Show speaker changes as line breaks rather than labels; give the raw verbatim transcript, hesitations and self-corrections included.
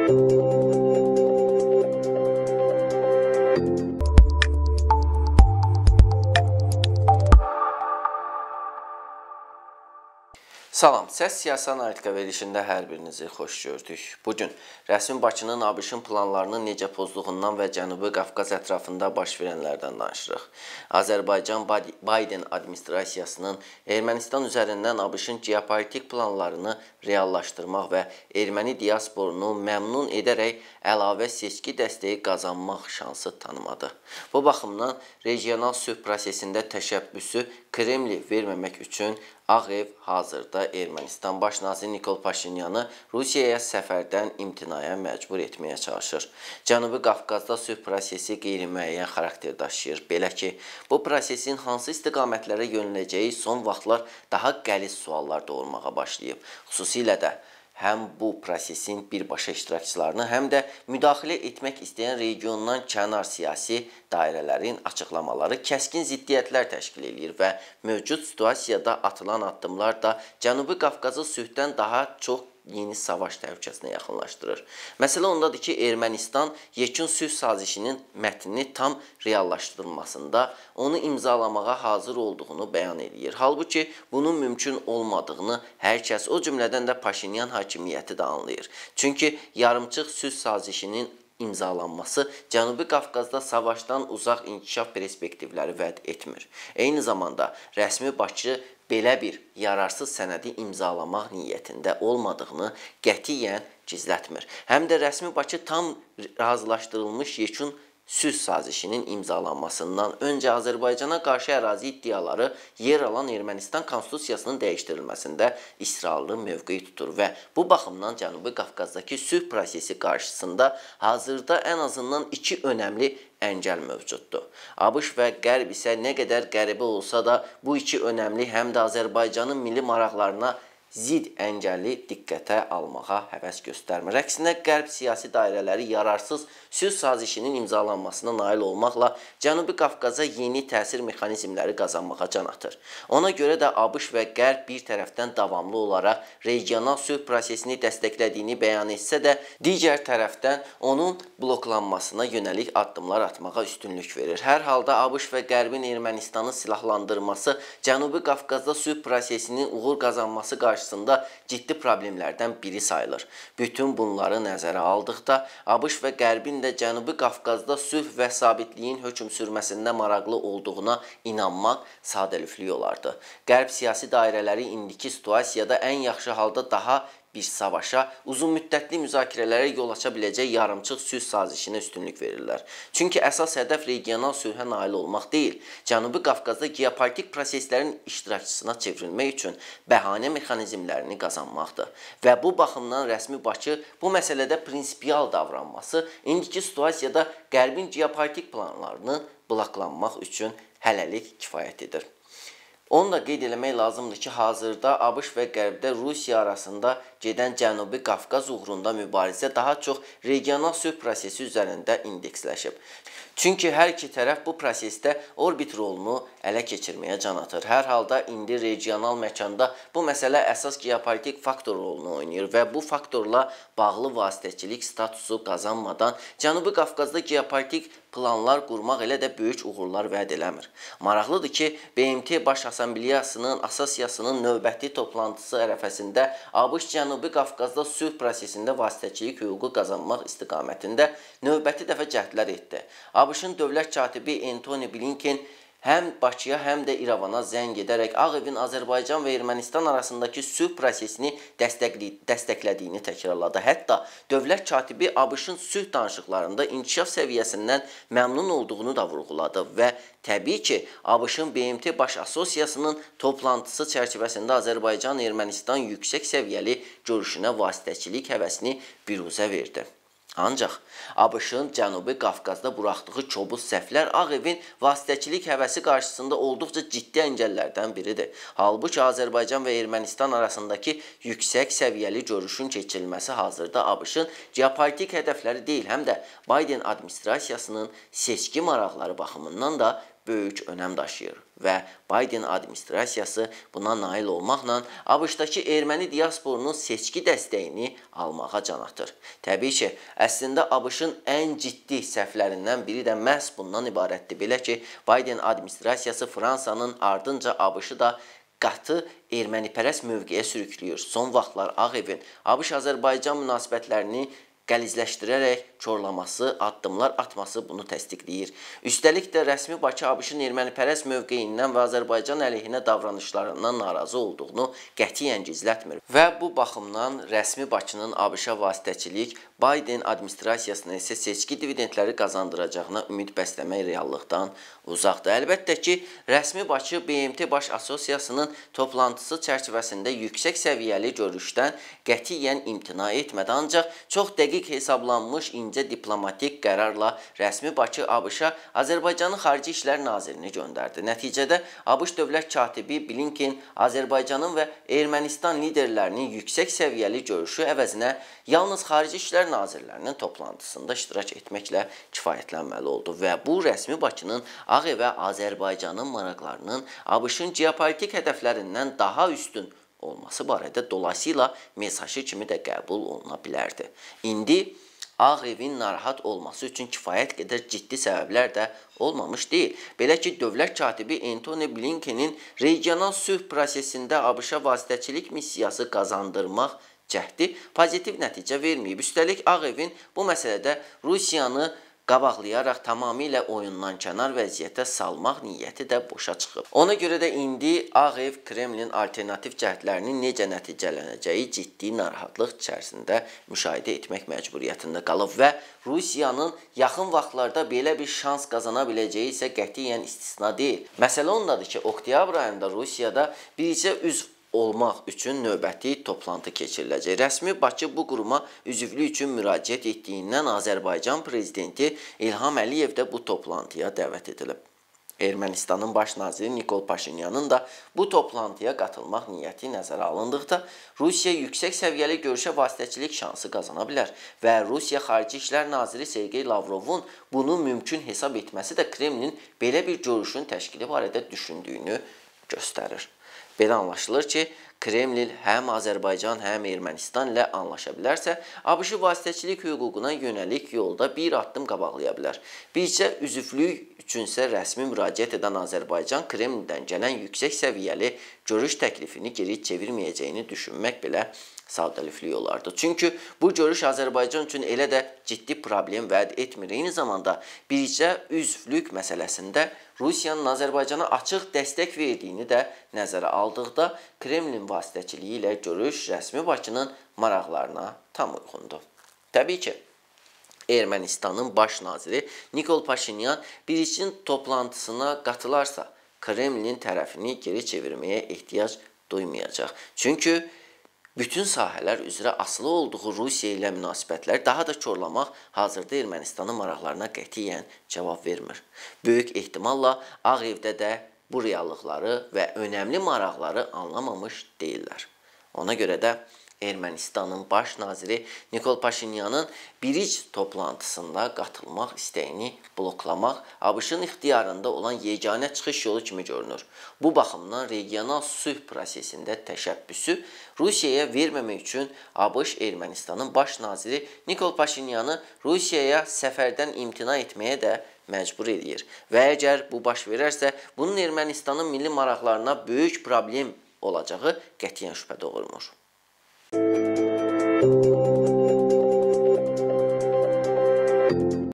Salam, Səs Siyasi Analitika verilişində hər birinizi xoş gördük. Bugün rəsmi Bakının ABŞ-ın planlarını necə pozduğundan və Cənubi Qafqaz ətrafında baş verənlərdən danışırıq. Azərbaycan Biden administrasiyasının Ermənistan üzərindən ABŞ-ın geopolitik planlarını reallaşdırmaq və erməni diasporunu məmnun edərək əlavə seçki dəstəyi qazanmaq şansı tanımadı. Bu baxımdan regional sülh prosesində təşəbbüsü Kremli verməmək üçün Ağ Ev hazırda Ermənistan Baş naziri Nikol Paşinyanı Rusiyaya səfərdən imtinaya məcbur etməyə çalışır. Cənubi Qafqazda sülh prosesi qeyri-müəyyən xarakter daşıyır. Belə ki, bu prosesin hansı istiqamətlərə yönələcəyi son vaxtlar daha qəliz suallar doğurmağa başlayıb. Xüsusilə də həm bu prosesin birbaşa iştirakçılarını, həm də müdaxilə etmək istəyən regiondan kənar siyasi dairələrin açıqlamaları kəskin ziddiyyətlər təşkil edir və mövcud situasiyada atılan addımlar da Cənubi Qafqazı sülhdən daha çox yeni savaş təhlükəsinə yaxınlaşdırır. Məsələ ondadır ki, Ermənistan yekun sülh sazişinin mətnini tam reallaşdırılmasında onu imzalamağa hazır olduğunu bəyan edir. Halbuki bunun mümkün olmadığını hər kəs, o cümlədən də Paşinyan hakimiyyəti də anlayır. Çünki yarımçıq sülh sazişinin imzalanması Cənubi Qafqazda savaşdan uzaq inkişaf perspektivləri vəd etmir. Eyni zamanda rəsmi Bakı belə bir yararsız sənədi imzalamaq niyyətində olmadığını qətiyyən gizlətmir. Həm də rəsmi Bakı tam razılaşdırılmış yekun sülh sazişinin imzalanmasından öncə Azərbaycana qarşı ərazi iddiaları yer alan Ermənistan konstitusiyasının dəyişdirilməsində israrlı mövqe tutur və bu baxımdan Cənubi Qafqazdakı sülh prosesi qarşısında hazırda ən azından iki önəmli əngəl mövcuddur. ABŞ və Qərb isə nə qədər qəribə olsa da bu iki önəmli həm də Azərbaycanın milli maraqlarına zid əngəlli diqqətə almağa həvəs göstərmir. Əksinə Qərb siyasi dairələri yararsız sülh sazişinin imzalanmasına nail olmaqla Cənubi Qafqaza yeni təsir mexanizmləri qazanmağa can atır. Ona görə də ABŞ və Qərb bir tərəfdən davamlı olaraq regional sülh prosesini dəstəklədiyini bəyan etsə də, digər tərəfdən onun bloklanmasına yönəlik addımlar atmağa üstünlük verir. Hər halda ABŞ və Qərbin Ermənistanı silahlandırması Cənubi Qafqazda sülh prosesinin uğur qazanması qarşısında qarşısında ciddi problemlərdən biri sayılır. Bütün bunları nəzərə aldıqda ABŞ və Qərbin də Cənubi Qafqazda sülh və sabitliyin hökm sürməsində maraqlı olduğuna inanmaq sadəlövhlük olardı. Qərb siyasi dairələri indiki situasiyada ən yaxşı halda daha bir savaşa, uzun müddətli müzakirələrə yol aça biləcək yarımçıq sülh sazişinə üstünlük verirlər. Çünki əsas hədəf regional sülhə nail olmaq deyil, Cənubi Qafqazda geopolitik proseslərin iştirakçısına çevrilmək üçün bəhanə mexanizmlərini qazanmaqdır. Və bu baxımdan rəsmi Bakı bu məsələdə prinsipial davranması indiki situasiyada Qərbin geopolitik planlarını bloklanmaq üçün hələlik kifayət edir. Onu da qeyd eləmək lazımdır ki, hazırda ABŞ və Qərbdə Rusiya arasında gedən Cənubi Qafqaz uğrunda mübarizə daha çox regional sülh prosesi üzərində indeksləşib. Çünki hər iki tərəf bu prosesdə orbit rolunu ələ keçirməyə can atır. Hər halda indi regional məkanda bu məsələ əsas geopolitik faktor rolunu oynayır və bu faktorla bağlı vasitəçilik statusu qazanmadan Cənubi Qafqazda geopolitik planlar qurmaq elə də böyük uğurlar vəd eləmir. Maraqlıdır ki, B M T Baş Assambleyasının Asasiyasının növbəti toplantısı ərəfəsində ABŞ Cənubi Qafqazda sülh prosesində vasitəçilik hüququ qazanmaq istiqamətində növbəti dəfə cəhdlər etdi. ABŞ-ın dövlət katibi Antony Blinken həm Bakıya, həm də İrəvana zəng edərək Ağ Evin Azərbaycan və Ermənistan arasındakı sülh prosesini dəstəklədiyini təkrarladı. Hətta dövlət katibi ABŞ-ın sülh danışıqlarında inkişaf səviyyəsindən məmnun olduğunu da vurğuladı və təbii ki, ABŞ-ın B M T Baş Asosiyasının toplantısı çərçivəsində Azərbaycan-Ermənistan yüksək səviyyəli görüşünə vasitəçilik həvəsini biruzə verdi. Ancaq ABŞ-ın Cənubi Qafqazda buraxdığı kobud səhvlər Ağ Evin vasitəçilik həvəsi qarşısında olduqca ciddi əngəllərdən biridir. Halbuki Azərbaycan və Ermənistan arasındakı yüksək səviyyəli görüşün keçirilməsi hazırda ABŞ-ın geopolitik hədəfləri deyil, həm də Biden administrasiyasının seçki maraqları baxımından da böyük önəm daşıyır və Biden administrasiyası buna nail olmaqla ABŞ-dakı erməni diasporunun seçki dəstəyini almağa can atır. Təbii ki, əslində ABŞ-ın ən ciddi səhvlərindən biri də məhz bundan ibarətdir. Belə ki, Biden administrasiyası Fransanın ardınca ABŞ-ı da qatı ermənipərəst mövqeyə sürükləyir. Son vaxtlar Ağ Evin ABŞ-Azərbaycan münasibətlərini qəlizləşdirərək korlaması, addımlar atması bunu təsdiqləyir. Üstəlik də rəsmi Bakı ABŞ-ın ermənipərəst mövqeyindən və Azərbaycan əleyhinə davranışlarından narazı olduğunu qətiyyən gizlətmir. Və bu baxımdan rəsmi Bakının ABŞ-a vasitəçilik Biden administrasiyasına isə seçki dividendləri qazandıracağına ümid bəsləmək reallıqdan uzaqdır. Əlbəttə ki, rəsmi Bakı B M T Baş Assosiasiyasının toplantısı çərçivəsində yüksək səviyyəli görüşdən qətiyyən imtina etmədi, ancaq çox dəqiq hesablanmış incə diplomatik qərarla rəsmi Bakı ABŞ-a Azərbaycanın Xarici İşlər Nazirini göndərdi. Nəticədə ABŞ dövlət katibi Blinken Azərbaycanın və Ermənistan liderlərinin yüksək səviyyəli görüşü əvəzinə yalnız Xarici İşlər Nazirlərinin toplantısında iştirak etməklə kifayətlənməli oldu və bu rəsmi Bakının Ağ Evə Azərbaycanın maraqlarının ABŞ-ın geopolitik hədəflərindən daha üstün olması barədə dolayısıyla mesajı kimi də qəbul oluna bilərdi. İndi Ağ Evin narahat olması üçün kifayət qədər ciddi səbəblər də olmamış deyil. Belə ki, dövlət katibi Antony Blinkenin regional sülh prosesində ABŞ-a vasitəçilik missiyası qazandırmaq cəhdi pozitiv nəticə verməyib. Üstəlik, Ağ Evin bu məsələdə Rusiyanı qabaqlayaraq tamamilə oyundan kənar vəziyyətə salmaq niyyəti də boşa çıxıb. Ona görə də indi Ağ Ev Kremlin alternativ cəhdlərinin necə nəticələnəcəyi ciddi narahatlıq içərisində müşahidə etmək məcburiyyətində qalıb və Rusiyanın yaxın vaxtlarda belə bir şans qazana biləcəyi isə qətiyyən istisna deyil. Məsələ ondadır ki, oktyabr ayında Rusiyada bircə üzv olmaq üçün növbəti toplantı keçiriləcək. Rəsmi Bakı bu quruma üzvlük üçün müraciət etdiyindən Azərbaycan prezidenti İlham Əliyev də bu toplantıya dəvət edilib. Ermənistanın baş naziri Nikol Paşinyanın da bu toplantıya qatılmaq niyyəti nəzərə alındıqda Rusiya yüksək səviyyəli görüşə vasitəçilik şansı qazana bilər və Rusiya Xarici İşlər Naziri Sergey Lavrovun bunu mümkün hesab etməsi də Kremlin belə bir görüşün təşkili barədə düşündüyünü göstərir. Belə anlaşılır ki, Kremlin həm Azərbaycan, həm Ermənistan ilə anlaşa bilərsə, ABŞ vasitəçilik hüququna yönəlik yolda bir addım qabaqlaya bilər. Bircə üzvlük üçünsə rəsmi müraciət edən Azərbaycan Kremlindən gələn yüksək səviyyəli görüş təklifini geri çevirməyəcəyini düşünmək belə sadəliflik olardı. Çünki bu görüş Azərbaycan üçün elə də ciddi problem vəd etmir. Eyni zamanda bircə üzvlük məsələsində Rusiyanın Azərbaycana açıq dəstək verdiyini də nəzərə aldıqda Kremlin vasitəçiliyi ilə görüş rəsmi Bakının maraqlarına tam uyğundur. Təbii ki, Ermənistanın baş naziri Nikol Paşinyan birinci toplantısına qatılarsa, Kremlin tərəfini geri çevirməyə ehtiyac duymayacaq. Çünki bütün sahələr üzrə asılı olduğu Rusiya ilə münasibətləri daha da korlamaq hazırda Ermənistanın maraqlarına qətiyyən cavab vermir. Böyük ehtimalla Ağ Evdə də bu reallıqları və önəmli maraqları anlamamış deyirlər. Ona görə də Ermənistanın baş naziri Nikol Paşinyanın biric toplantısında qatılmaq istəyini bloklamaq ABŞ-ın ixtiyarında olan yeganə çıxış yolu kimi görünür. Bu baxımdan regional sülh prosesində təşəbbüsü Rusiyaya verməmək üçün ABŞ Ermənistanın baş naziri Nikol Paşinyanı Rusiyaya səfərdən imtina etməyə də məcbur edir. Və əgər bu baş verərsə, bunun Ermənistanın milli maraqlarına böyük problem olacağı qətiyyən şübhə doğurmur.